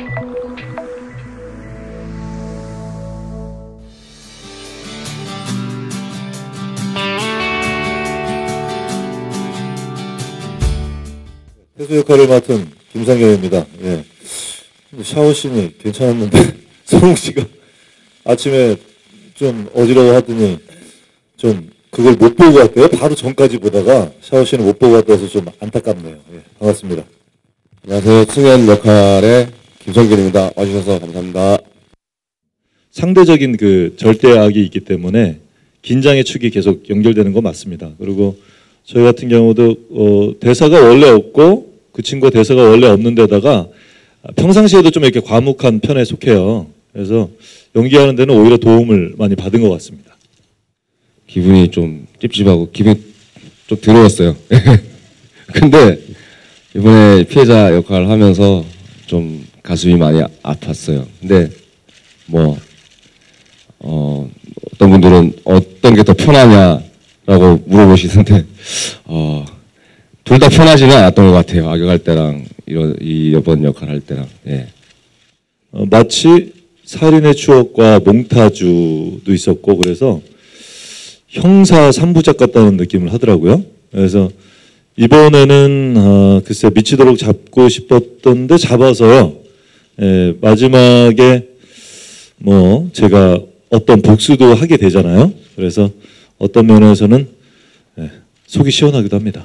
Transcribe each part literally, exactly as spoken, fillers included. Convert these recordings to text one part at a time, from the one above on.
태수 역할을 맡은 김상경입니다. 예. 샤워씬이 괜찮았는데 성욱 씨가 아침에 좀 어지러워 하더니 좀 그걸 못 보고 왔대요. 바로 전까지 보다가 샤워씬을 못 보고 왔다서 좀 안타깝네요. 예. 반갑습니다. 안녕하세요. 승현 역할의 김성균입니다. 와주셔서 감사합니다. 상대적인 그 절대악이 있기 때문에 긴장의 축이 계속 연결되는 거 맞습니다. 그리고 저희 같은 경우도 어, 대사가 원래 없고 그 친구가 대사가 원래 없는 데다가 평상시에도 좀 이렇게 과묵한 편에 속해요. 그래서 연기하는 데는 오히려 도움을 많이 받은 것 같습니다. 기분이 좀 찝찝하고 기분이 좀 더러웠어요. 근데 이번에 피해자 역할을 하면서 좀 가슴이 많이 아팠어요. 근데 뭐 어, 어떤 분들은 어떤 게 더 편하냐라고 물어보시는데 어, 둘 다 편하지는 않았던 것 같아요. 악역할 때랑 이런 이 이번 역할 할 때랑. 예. 어, 마치 살인의 추억과 몽타주도 있었고 그래서 형사 삼 부작 같다는 느낌을 하더라고요. 그래서 이번에는 어, 글쎄 미치도록 잡고 싶었던데 잡아서요. 예, 마지막에 뭐 제가 어떤 복수도 하게 되잖아요. 그래서 어떤 면에서는 예, 속이 시원하기도 합니다.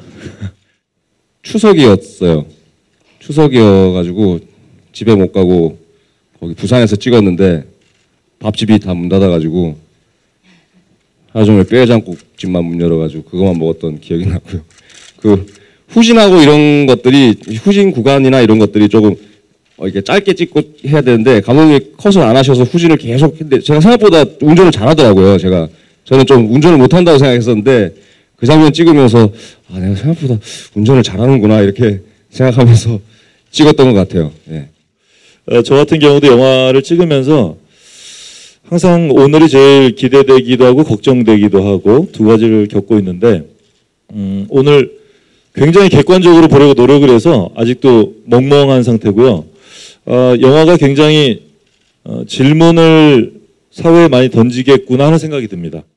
추석이었어요. 추석이어가지고 집에 못 가고 거기 부산에서 찍었는데 밥집이 다 문 닫아가지고 하루 종일 뼈해장국집만 문 열어가지고 그것만 먹었던 기억이 나고요. 그 후진하고 이런 것들이 후진 구간이나 이런 것들이 조금 어 이렇게 짧게 찍고 해야 되는데 감독님이 컷을 안 하셔서 후진을 계속 했는데 제가 생각보다 운전을 잘하더라고요. 제가 저는 좀 운전을 못한다고 생각했었는데 그 장면 찍으면서 아 내가 생각보다 운전을 잘하는구나 이렇게 생각하면서 찍었던 것 같아요. 예. 어, 저 같은 경우도 영화를 찍으면서 항상 오늘이 제일 기대되기도 하고 걱정되기도 하고 두 가지를 겪고 있는데 음, 오늘 굉장히 객관적으로 보려고 노력을 해서 아직도 멍멍한 상태고요. 어, 영화가 굉장히 어, 질문을 사회에 많이 던지겠구나 하는 생각이 듭니다.